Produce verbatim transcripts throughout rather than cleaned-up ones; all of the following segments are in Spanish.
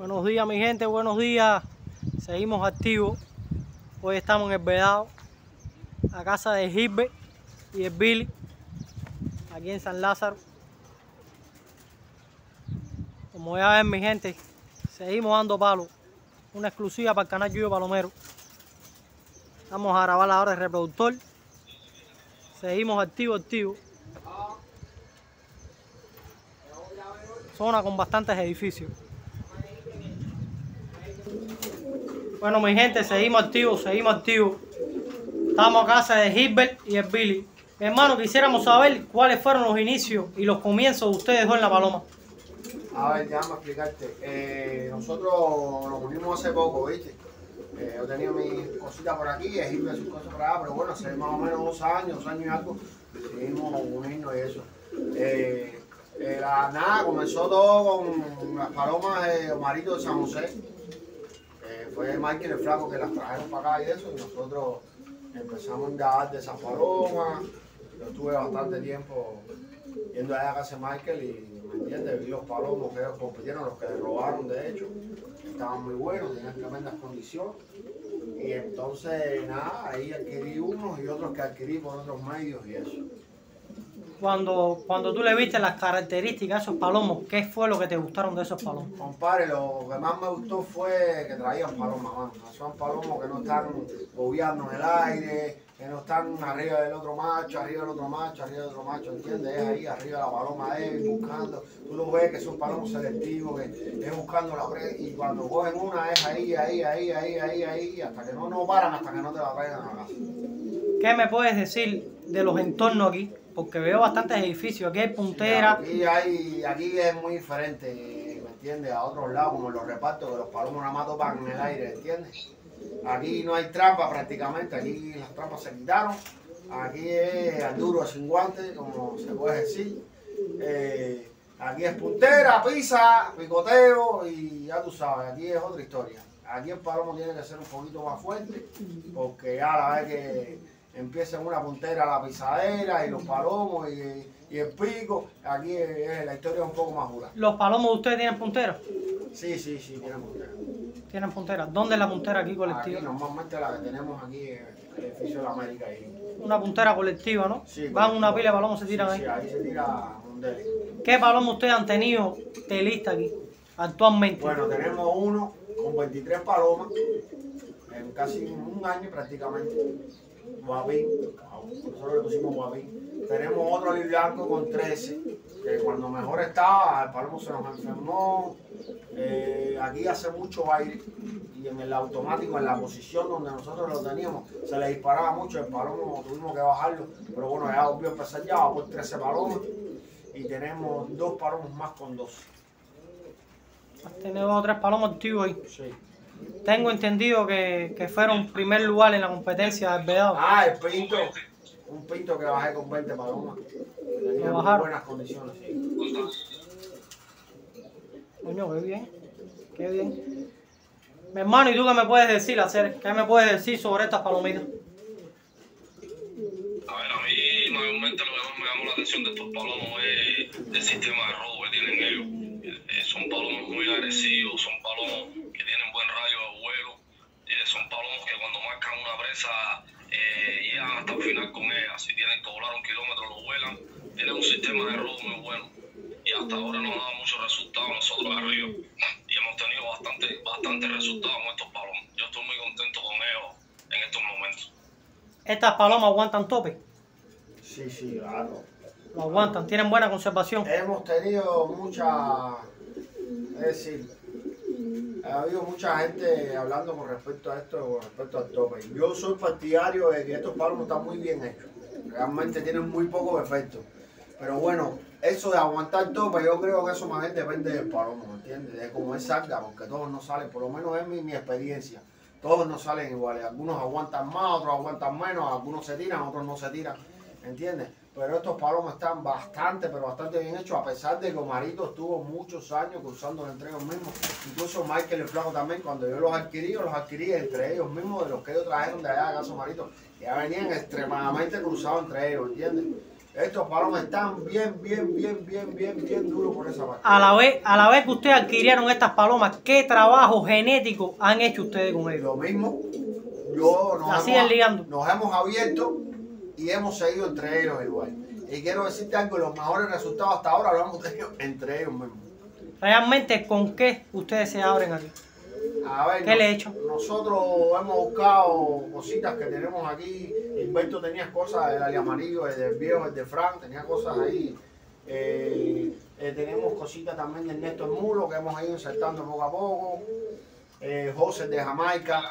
Buenos días, mi gente, buenos días. Seguimos activos. Hoy estamos en el Vedado, a casa de Gilbert y el Billy, aquí en San Lázaro. Como ya ven, mi gente, seguimos dando palos. Una exclusiva para el canal Yuyo Palomero. Vamos a grabar ahora el reproductor. Seguimos activos, activos. Zona con bastantes edificios. Bueno, mi gente, seguimos activos, seguimos activos. Estamos a casa de Gilbert y el Billy. Mi hermano, quisiéramos saber cuáles fueron los inicios y los comienzos de ustedes dos en La Paloma. A ver, déjame explicarte. Eh, nosotros nos unimos hace poco, ¿viste? Eh, yo tenía mis cositas por aquí, Gilbert sus cosas por allá, pero bueno, hace más o menos dos años, dos años y algo, decidimos unirnos y eso. Eh, eh, la, nada, comenzó todo con las palomas de Omarito de San José. Eh, fue Michael el Flaco que las trajeron para acá y eso, y nosotros empezamos a indagar de esas palomas. Yo estuve bastante tiempo yendo allá a casa de Michael y, ¿me entiendes? Vi los palomos que ellos compitieron, los que le robaron de hecho. Estaban muy buenos, tenían tremendas condiciones. Y entonces, nada, ahí adquirí unos y otros que adquirí por otros medios y eso. Cuando, cuando tú le viste las características de esos palomos, ¿qué fue lo que te gustaron de esos palomos? Compadre, lo que más me gustó fue que traían palomas, mano. Son palomos que no están bobeando en el aire, que no están arriba del otro macho, arriba del otro macho, arriba del otro macho, ¿entiendes? Es ahí arriba la paloma débil, buscando. Tú lo ves que son palomos selectivos, que es buscando la presa, y cuando cogen una es ahí, ahí, ahí, ahí, ahí, ahí, hasta que no, no paran, hasta que no te la traigan a casa. ¿Qué me puedes decir de los entornos aquí? Porque veo bastantes edificios, aquí hay punteras. Sí, aquí, hay, aquí es muy diferente, ¿me entiendes? A otros lados, como los repartos, que los palomos nada más topan en el aire, ¿entiendes? Aquí no hay trampa prácticamente, aquí las trampas se quitaron. Aquí es al duro sin guantes, como se puede decir. Eh, aquí es puntera, pisa, picoteo y ya tú sabes, aquí es otra historia. Aquí el palomo tiene que ser un poquito más fuerte, porque ya la vez que empieza en una puntera la pisadera y los palomos y, y el pico, aquí es, es, la historia es un poco más dura. ¿Los palomos de ustedes tienen punteras? Sí, sí, sí, tienen puntera. Tienen punteras. ¿Dónde es la puntera aquí colectiva? Aquí normalmente la que tenemos aquí en el edificio de la América. Ahí. Una puntera colectiva, ¿no? Sí, van una pila de palomos, se tiran sí, ahí. Sí, ahí se tira un deli. ¿Qué palomos ustedes han tenido de lista aquí actualmente? Bueno, tenemos uno con veintitrés palomas en casi un año prácticamente. Guapín, nosotros le pusimos guapín. Tenemos otro ali blanco con trece, que cuando mejor estaba, el palomo se nos enfermó. Eh, aquí hace mucho aire y en el automático, en la posición donde nosotros lo teníamos, se le disparaba mucho el palomo, tuvimos que bajarlo, pero bueno, ya volvió a empezar ya, va por trece palomas y tenemos dos palomos más con doce. Tenemos dos o tres palomos activos ahí. Sí. Tengo entendido que, que fueron primer lugar en la competencia del Vedado. Ah, el pinto, un pinto que bajé con veinte palomas. Tenía muy buenas condiciones, sí. Coño, qué bien, qué bien. Mi hermano, ¿y tú qué me puedes decir, hacer? ¿Qué me puedes decir sobre estas palomitas? A ver, a mí mayormente lo que más me llamó la atención de estos palomos es el sistema de robo que tienen ellos. Eh, son palomos muy agresivos, son palomos que tienen buen rayo de vuelo, eh, son palomos que cuando marcan una presa eh, llegan hasta el final con ella. Si tienen que volar un kilómetro lo vuelan. Tienen un sistema de robo muy bueno y hasta ahora nos ha dado muchos resultados nosotros arriba y hemos tenido bastante, bastante resultados con estos palomos. Yo estoy muy contento con ellos en estos momentos. ¿Estas palomas aguantan tope? Sí, sí, claro. Lo aguantan, tienen buena conservación. Hemos tenido mucha, es decir, ha habido mucha gente hablando con respecto a esto, con respecto al tope. Yo soy partidario de que estos palomos están muy bien hechos. Realmente tienen muy pocos efectos. Pero bueno, eso de aguantar tope, yo creo que eso más bien depende del palomo, ¿me entiendes? De cómo es salga, porque todos no salen, por lo menos es mi, mi experiencia. Todos no salen iguales. Algunos aguantan más, otros aguantan menos, algunos se tiran, otros no se tiran, ¿entiendes? Pero estos palomos están bastante, pero bastante bien hechos, a pesar de que Omarito estuvo muchos años cruzando entre ellos mismos. Incluso Michael el Flaco también, cuando yo los adquirí, yo los adquirí entre ellos mismos, de los que ellos trajeron de allá a casa Omarito, que ya venían extremadamente cruzados entre ellos, ¿entiendes? Estos palomas están bien, bien, bien, bien, bien, bien duros por esa parte. A la vez, a la vez que ustedes adquirieron estas palomas, ¿qué trabajo genético han hecho ustedes con ellos? Lo mismo, yo nos, Así hemos, es, ligando. nos hemos abierto y hemos seguido entre ellos igual. Y quiero decirte algo, los mejores resultados hasta ahora lo hemos tenido entre ellos mismos. Realmente, ¿con qué ustedes se abren aquí? A ver, ¿Qué nos- le he hecho? Nosotros hemos buscado cositas que tenemos aquí. Humberto tenía cosas, el ali amarillo, el del viejo, el de Frank, tenía cosas ahí. Eh, eh, tenemos cositas también del Néstor Mulo que hemos ido insertando poco a poco. Eh, José de Jamaica.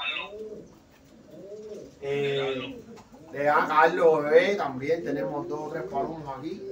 Eh, de A. Carlos Bebé también tenemos dos o tres palomos aquí.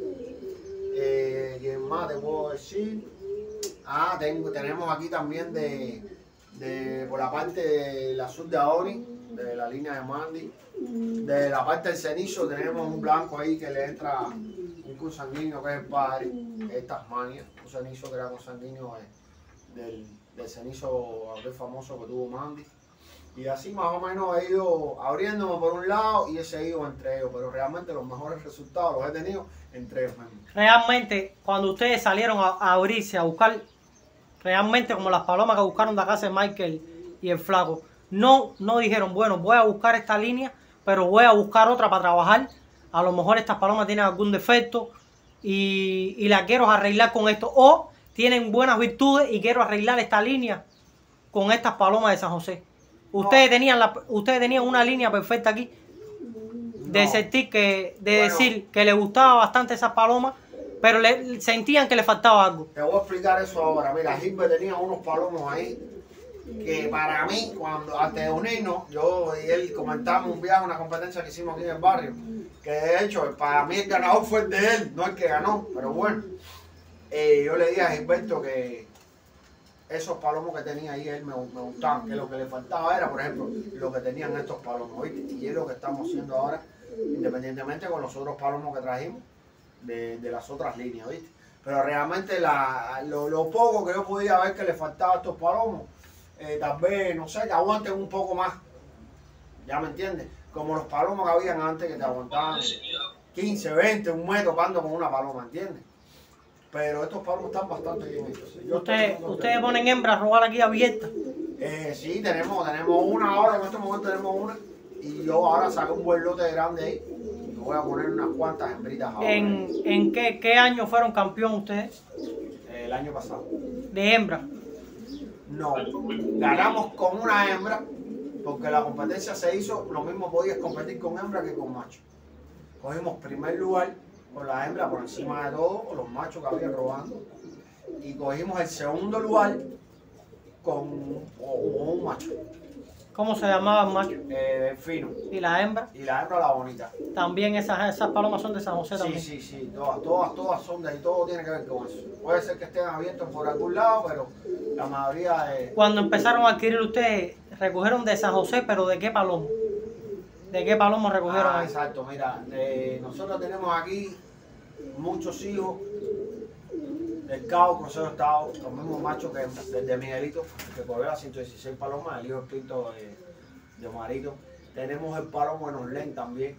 Eh, ¿Quién más te puedo decir? Ah, tengo, tenemos aquí también de, de por la parte del azul de Aoni, de la línea de Mandy. De la parte del cenizo tenemos un blanco ahí que le entra un consanguíneo que es el padre, que es Tasmania, un cenizo que era consanguíneo de- del, del cenizo aquel famoso que tuvo Mandy. Y así más o menos he ido abriéndome por un lado y he seguido entre ellos, pero realmente los mejores resultados los he tenido entre ellos mismos. Realmente, cuando ustedes salieron a, a abrirse, a buscar, realmente como las palomas que buscaron de casa de Michael y el flaco, no, no dijeron, bueno, voy a buscar esta línea, pero voy a buscar otra para trabajar. A lo mejor estas palomas tienen algún defecto y, y la quiero arreglar con esto. O tienen buenas virtudes y quiero arreglar esta línea con estas palomas de San José. Ustedes, No. tenían, la, ustedes tenían una línea perfecta aquí de No. sentir que, de Bueno. decir que les gustaba bastante esas palomas, pero le, sentían que le faltaba algo. Te voy a explicar eso ahora. Mira, Gilbert tenía unos palomos ahí que para mí, cuando antes de unirnos, yo y él comentamos un viaje, una competencia que hicimos aquí en el barrio, que de hecho para mí el ganador fue el de él, no el que ganó, pero bueno. Eh, yo le dije a Gilberto que esos palomos que tenía ahí él me, me gustaban, que lo que le faltaba era, por ejemplo, lo que tenían estos palomos, ¿viste? Y es lo que estamos haciendo ahora, independientemente con los otros palomos que trajimos de, de las otras líneas, ¿viste? Pero realmente la, lo, lo poco que yo podía ver que le faltaba a estos palomos, eh, tal vez, no sé, que aguanten un poco más, ¿ya me entiendes? Como los palomos que habían antes que te aguantaban quince, veinte, un mes tocando con una paloma, ¿entiendes? Pero estos palomos están bastante bien hechos. Yo estoy Ustedes, muy contento. ustedes ponen hembras a robar aquí abiertas. Eh, sí, tenemos, tenemos una ahora, en este momento tenemos una. Y yo ahora saqué un buen lote grande ahí. Y voy a poner unas cuantas hembritas ahora. ¿En, en qué, qué año fueron campeón ustedes Eh, el año pasado. de hembra? No, ganamos con una hembra, porque la competencia se hizo, lo mismo podías competir con hembra que con macho. Cogimos primer lugar con la hembra por encima de todo, con los machos que había robando. Y cogimos el segundo lugar con un, con un macho, ¿Cómo se llamaba el macho? eh, fino. Y la hembra. Y la hembra la bonita. También esas, esas palomas son de San José Sí, también. sí, sí, todas, todas, todas son de ahí, todo tiene que ver con eso. Puede ser que estén abiertos por algún lado, pero la mayoría de... Cuando empezaron a adquirir ustedes, recogieron de San José, pero ¿de qué palomo? ¿De qué palomo recogieron Ah, ahí? exacto, mira, eh, nosotros tenemos aquí muchos hijos del Cabo, Crucero Estado, los mismos machos que desde Miguelito, que cogió las ciento dieciséis palomas, el hijo espíritu de, de Marito. Tenemos el palomo de Norlen también.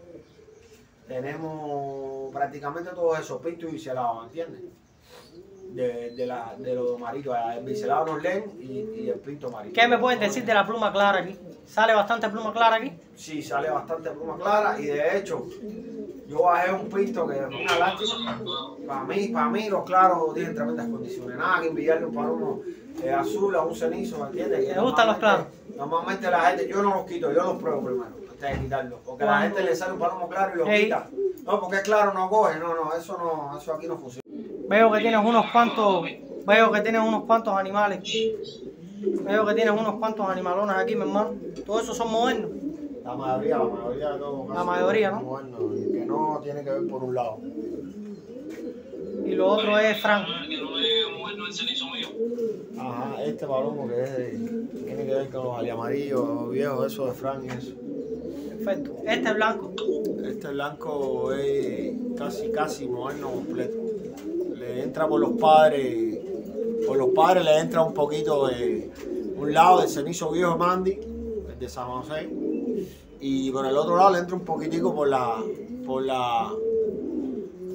Tenemos prácticamente todos esos pintos y bicelados, ¿entiendes? De, de, la, de los maritos, el biselado Norlen y, y el pinto marito. ¿Qué me pueden decir de la pluma clara aquí? ¿Sale bastante pluma clara aquí? Sí, sale bastante pluma clara y de hecho yo bajé un pinto que es una lástima. Para mí, para mí los claros tienen tremendas condiciones. Nada que enviarle un palomo eh, azul a un cenizo, ¿me entiendes? ¿Te gustan los claros? Normalmente la gente, yo no los quito, yo los pruebo primero antes de quitarlos. Porque a la gente le sale un palomo claro y lo Ey. quita. No, porque claro no coge, no, no, eso no, eso aquí no funciona. Veo que tienes unos cuantos, veo que tienes unos cuantos animales. Veo que tienes unos cuantos animalones aquí, mi hermano. Todos esos son modernos. La mayoría, la mayoría de todo. La mayoría, ¿no? Bueno, y que no tiene que ver por un lado. Y lo otro es Frank. Que no le muerto el cenizo mío. Ajá, este palomo que es de, tiene que ver con los aliamarillos viejos, eso de Frank y eso. Perfecto. Este es blanco. Este blanco es casi, casi moderno completo. Le entra por los padres, por los padres le entra un poquito de un lado del cenizo viejo Mandy, el de San José, y por el otro lado le entra un poquitico por la, por la,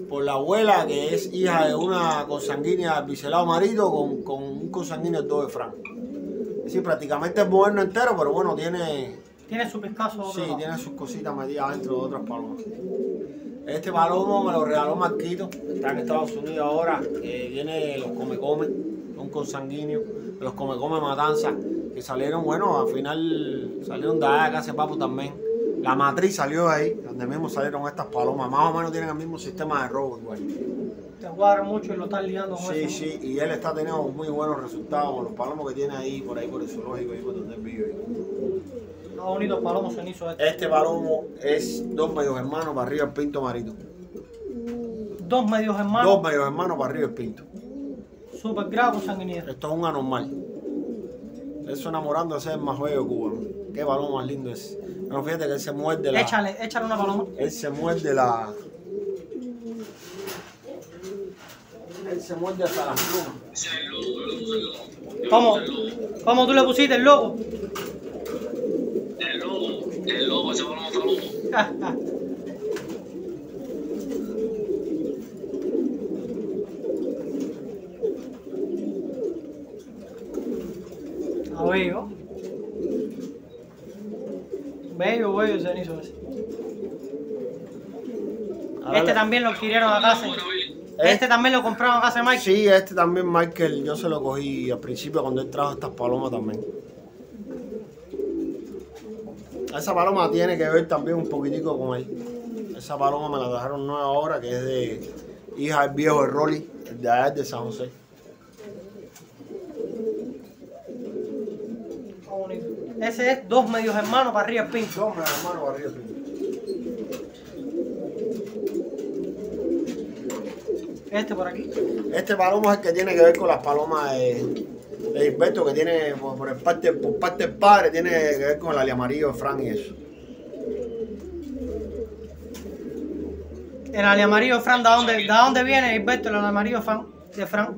por la abuela, que es hija de una consanguínea del biselado marido con, con un consanguíneo del dos de Fran. Es decir, prácticamente es moderno entero, pero bueno, tiene... Tiene su pescazo. Sí, tiene sus cositas metidas dentro de otras palomas. Este palomo me lo regaló Marquito, está en Estados Unidos ahora, que viene los come come, un consanguíneo, los come come matanza, que salieron, bueno, al final salieron de allá, casi papo también. La matriz salió de ahí, donde mismo salieron estas palomas, más o menos tienen el mismo sistema de robo igual. Te cuadra mucho y lo están liando con Sí, eso. sí, y él está teniendo muy buenos resultados con los palomos que tiene ahí, por ahí, por el zoológico, ahí por donde él vive. Está bonito el palomo cenizo este. Este palomo es dos medios hermanos para arriba el pinto marito. Dos medios hermanos. Dos medios hermanos para arriba el pinto. Super grave con sanguinidad. Esto es un anormal. Eso enamorándose es más bello de Cuba, ¿no? Qué palomo más lindo es. Pero fíjate que él se muerde la... Échale, échale una paloma. Él se muerde la... Él se muerde hasta las plumas. Ese es el lobo, yo le puse el lobo. ¿Cómo? ¿Cómo tú le pusiste el logo? El lobo, el lobo, ese palomo está loco. A bello. Bello, bello el cenizo ese. Ahora Este le- también lo adquirieron acá. se- Este también lo compraron acá, se Mike. Sí, este también Michael, yo se lo cogí al principio cuando él trajo estas palomas también. Esa paloma tiene que ver también un poquitico con él. Esa paloma me la dejaron nueva ahora, que es de hija del viejo de Rolly, el de allá de San José. Está bonito. Ese es dos medios hermanos para arriba el pinto. Hombre, hermano, para arriba. Este por aquí. Este palomo es el que tiene que ver con las palomas de, de Gilberto, que tiene por, por, el parte, por parte del padre, tiene que ver con el ali amarillo de Fran y eso. El ale amarillo de Fran, ¿de dónde, ¿de dónde viene Gilberto? El ale amarillo de Fran. De Fran.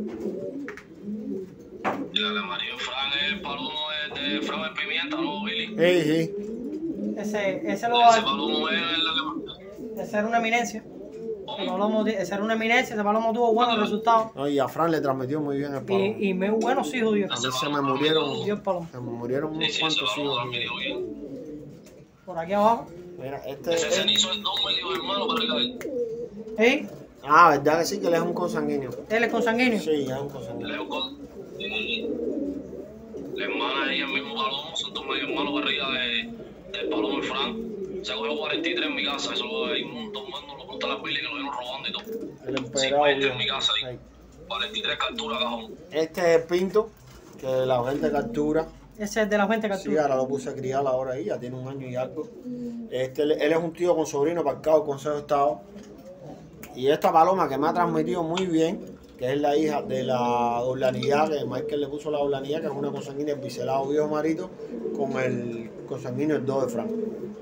El amarillo Fran es el palomo de, de Fran de Pimienta, ¿no, Billy? Sí, sí. Ese, ese lo Ese palomo es la que... ese era una eminencia. El palomo, ese era una eminencia, ese palomo tuvo buenos resultados. No, y a Fran le transmitió muy bien el palomo. Y, y muy buenos hijos dio. A mí se me murieron, Dio el palomo. se me murieron Sí, unos sí, ese cuantos palomo hijos. transmitió bien. Por aquí abajo. Mira, este Ese es... cenizo es dos medios hermanos para arriba de él. ¿Sí? Ah, ¿verdad que sí? Que él es un consanguíneo. Él es consanguíneo. Sí, es un consanguíneo. Leo con... Sí. La hermana y el mismo palomo son dos medios hermanos para arriba de, del palomo de Fran. Se cogió cuarenta y tres en mi casa, eso lo hay un montón, mando, lo contra las Billy que lo vieron robando y todo. El emperador. cincuenta en mi bien. casa ahí. Ahí. cuarenta y tres capturas, cajón. Este es el pinto, que la gente captura. Ese es de la gente Sí, captura. ahora lo puse a criar ahora ahí, ya tiene un año y algo. Este, él él es un tío con sobrino parcado del Consejo de Estado. Y esta paloma que me ha transmitido muy bien, que es la hija de la doblanía, que Michael le puso la doblanía, que es una consanguínea del biselado viejo marito, con el consanguíneo el dos de Fran.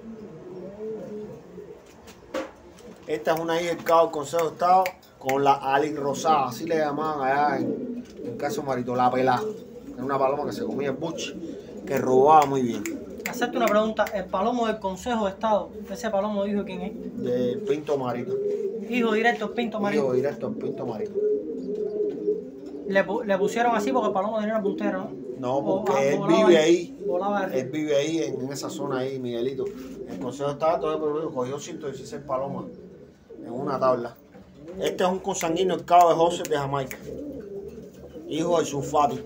Esta es una hija del cabo del Consejo de Estado con la Ali rosada, así le llamaban allá en, en caso marito, la pelá. Era una paloma que se comía el buche, que robaba muy bien. Hacerte una pregunta. El palomo del Consejo de Estado, ese palomo dijo quién es. Del pinto marito. Hijo directo del pinto Hijo marino. directo al pinto marito. Le, pu- le pusieron así porque el palomo tenía una puntera, ¿no? No, O- porque ah, él volaba vive ahí. Volaba arriba. Él vive ahí en, en esa zona ahí, Miguelito. El Consejo de Estado todo el problema, cogió ciento dieciséis palomas en una tabla. Este es un consanguíneo del cabo de José de Jamaica, hijo de Sulfati.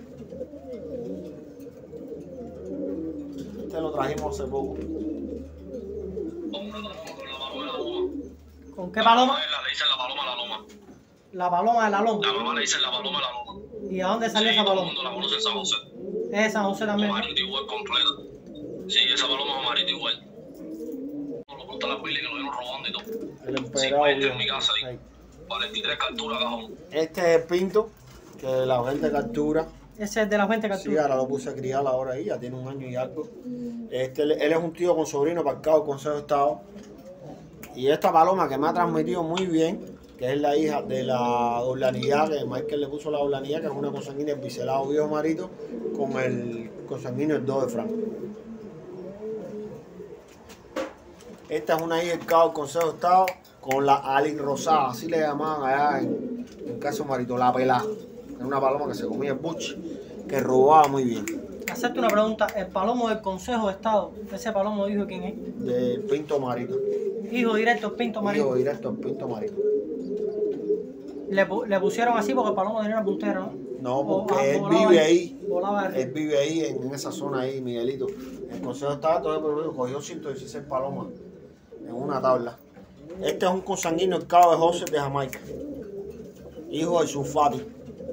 Este lo trajimos hace poco. Con una paloma, con la paloma de la loma. ¿Con qué La paloma? mamá le dicen la paloma de la loma. La paloma de la loma. La mamá le dicen la paloma de la loma. ¿Y a dónde salió Sí, esa todo el paloma? mundo la conoce en San José. Es de San José también. ¿no? Amarito igual completa. Sí, esa paloma es amarito igual. Lo contra las Billy que lo vieron robando y todo. El emperador. cincuenta en mi bien. casa ahí. Ahí. cuarenta y tres capturas, cajón. Este es el pinto, que la gente captura. Ese es de la gente Sí, captura. ahora lo puse a criar ahora ahí, ya tiene un año y algo. Este, él él es un tío con sobrino parcado del Consejo de Estado. Y esta paloma que me ha transmitido muy bien, que es la hija de la doblanía, que Michael le puso la doblanía, que es una consanguínea del biselado viejo marito, con el consanguíneo el dos de Fran. Esta es una hija del cabo del Consejo de Estado con la ali rosada, así le llamaban allá en, en Caso Marito, la pelada. Era una paloma que se comía el buche, que robaba muy bien. Hacerte una pregunta, el palomo del Consejo de Estado, ese palomo hijo de quién es? Del Pinto Marito. Hijo directo del Pinto Marito. Hijo directo al Pinto Marito. Le, le pusieron así porque el palomo tenía una puntera, ¿no? No, porque O, ah, él volaba vive ahí. Volaba Él vive ahí, en esa zona ahí, Miguelito. El Consejo estaba todo el pueblo, cogió ciento dieciséis palomas en una tabla. Este es un consanguíneo, el cabo de José de Jamaica, hijo de Sulfati.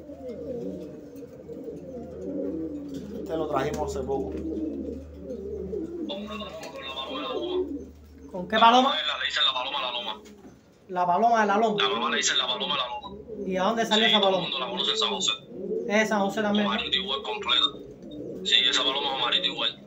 Este lo trajimos hace poco. ¿Con qué paloma? Le dicen la paloma a la loma. La paloma de la loma. La mamá le dicen la paloma a la loma. ¿Y a dónde salió Sí, esa todo el paloma? mundo la conoce en San José. Es de San José también. Amarito igual completa. Sí, esa paloma es amarito igual.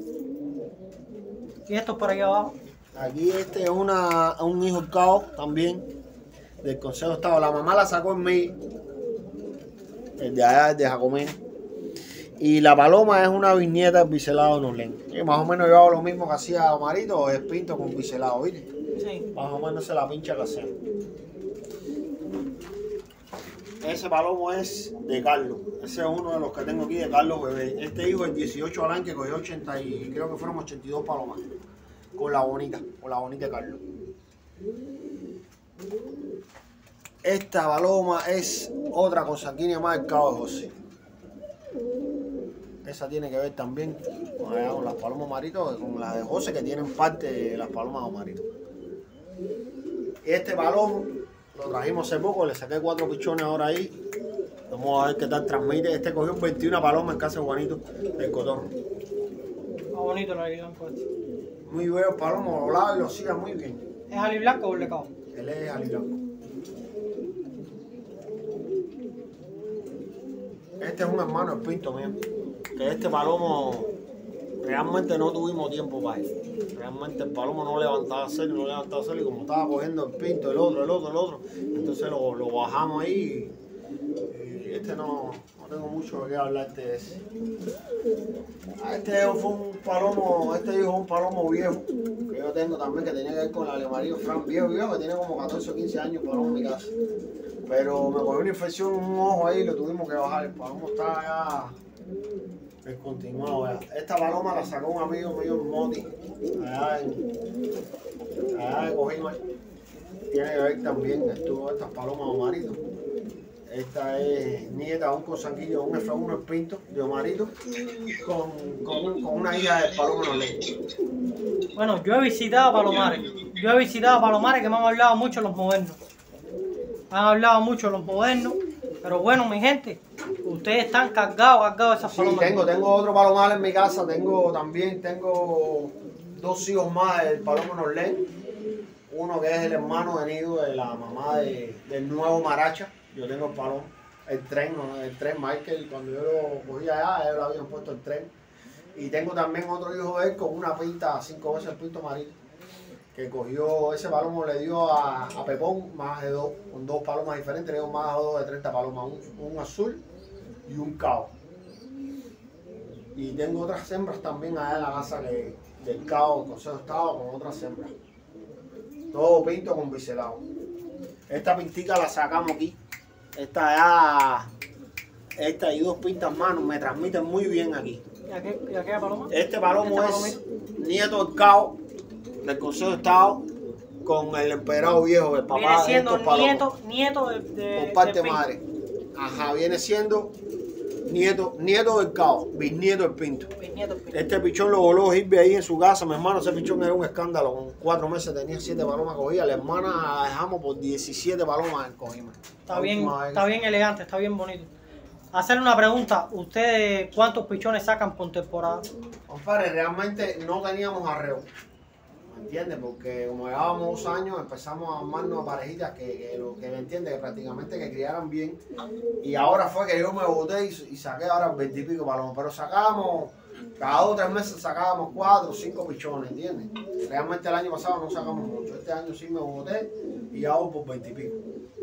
Y esto es por aquí abajo. Aquí este es una, un hijo cao también del Consejo de Estado. La mamá la sacó en mí, el de allá, el de Jacomena. Y la paloma es una bisnieta del biselado de Norlén. Y más o menos yo hago lo mismo que hacía Marito, o es pinto con biselado, ¿viste? Sí. Más o menos se la pincha que hacemos. Ese palomo es de Carlos. Ese es uno de los que tengo aquí de Carlos Bebé. Este hijo es dieciocho al año que cogió ochenta y creo que fueron ochenta y dos palomas. Con la bonita, con la bonita de Carlos. Esta paloma es otra consanguínea más del cabo de José. Esa tiene que ver también con, allá, con las palomas maritos, con las de José que tienen parte de las palomas maritos. Este palomo lo trajimos hace poco, le saqué cuatro pichones ahora ahí. Vamos a ver qué tal transmite. Este cogió veintiuna palomas en casa de Juanito del Cotorro. Está bonito lo que han puesto. Muy bello palomo, lo lava y lo siga muy bien. ¿Es ali blanco o blecao? Él es ali blanco. Este es un hermano del Pinto mío. Que este palomo realmente no tuvimos tiempo para él. Realmente el palomo no levantaba celo, no levantaba celo y como estaba cogiendo el Pinto, el otro, el otro, el otro, entonces lo, lo bajamos ahí y, y este no, no tengo mucho que hablarte de ese. Este fue un palomo, este hijo es un palomo viejo que yo tengo también que tenía que ver con el alemarío Fran, viejo, viejo, que tiene como catorce o quince años palomo en mi casa. Pero me cogió una infección en un ojo ahí y lo tuvimos que bajar. El palomo está ya descontinuado. Ya. Esta paloma la sacó un amigo mío en Moti, allá en, allá en Cojima. Tiene que ver también, estuvo estas palomas de Omarito. Esta es nieta de un consanguíneo, un F uno Pinto de Omarito, con, con, con una hija del palomo Norlén. Bueno, yo he visitado Palomares. Yo he visitado Palomares que me han hablado mucho los modernos. Han hablado mucho los modernos. Pero bueno, mi gente, ustedes están cargados, cargados de esas Sí, palomas. tengo, tengo otro palomar en mi casa. Tengo también, tengo dos hijos más del palomo Norlén. Uno que es el hermano de nido de la mamá de, del nuevo Maracha. Yo tengo el palomo, el tren, el tren Michael. Cuando yo lo cogí allá, ellos lo habían puesto el tren. Y tengo también otro hijo de él con una pinta, cinco veces el pinto marino, que cogió ese palomo, le dio a, a Pepón más de dos, con dos palomas diferentes, le dio más de dos de treinta palomas, un, un azul y un cao. Y tengo otras hembras también allá en la casa que, del cao, Consejo de Estado, con otras hembras. Todo pinto con biselado. Esta pintica la sacamos aquí. Esta ya, esta y dos pintas manos me transmiten muy bien aquí. ¿Y aquella, y aquella paloma? Este palomo ¿Este es nieto del cao del Consejo de Estado con el empedrado viejo del papá. Viene siendo de estos palomos, nieto, nieto de, de por parte del de Pinto. madre. Ajá, viene siendo nieto, nieto del cao, bisnieto del Pinto. Bisnieto del Pinto. Este pichón lo voló Gilby ahí en su casa, mi hermano. Ese pichón era un escándalo. Con cuatro meses tenía siete palomas cogidas. La hermana la dejamos por diecisiete palomas en Cojima. Está bien, está bien elegante, está bien bonito. Hacerle una pregunta, ¿ustedes cuántos pichones sacan por temporada? Compadre, realmente no teníamos arreo. ¿Me entiendes? Porque como llevábamos dos años, empezamos a armarnos a parejitas que, que lo que me entiende, que prácticamente que criaran bien. Y ahora fue que yo me boté y, y saqué ahora veintipico palomas. Pero sacábamos, cada dos o tres meses sacábamos cuatro o cinco pichones, ¿entiendes? Realmente el año pasado no sacamos mucho. Este año sí me boté y hago por veintipico.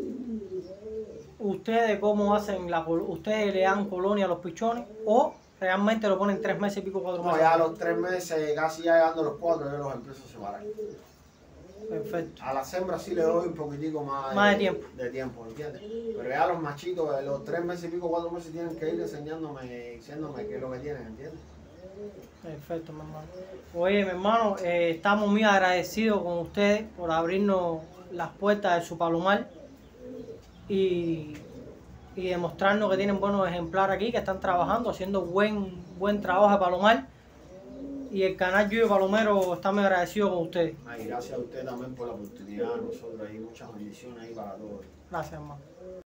¿Ustedes cómo hacen la col- ustedes le dan colonia a los pichones o realmente lo ponen tres meses y pico, cuatro No, meses? ya a los tres meses, casi ya llegando a los cuatro, yo los empiezo a separar. Perfecto. A las hembras sí le doy un poquitico más, Más de tiempo. de tiempo, ¿entiendes? Pero ya los machitos, de los tres meses y pico, cuatro meses, tienen que ir enseñándome, diciéndome qué es lo que tienen, ¿entiendes? Perfecto, mi hermano. Oye, mi hermano, eh, estamos muy agradecidos con ustedes por abrirnos las puertas de su palomar y, y demostrarnos que tienen buenos ejemplares aquí, que están trabajando, haciendo buen, buen trabajo de palomar. Y el canal Yuyo Palomero está muy agradecido con ustedes. Ay, gracias a usted también por la oportunidad, nosotros ahí, muchas bendiciones ahí para todos. Gracias, hermano.